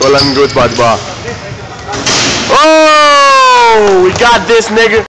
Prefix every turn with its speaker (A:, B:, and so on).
A: Well, let me go spot the ball. Oh, we got this, nigga.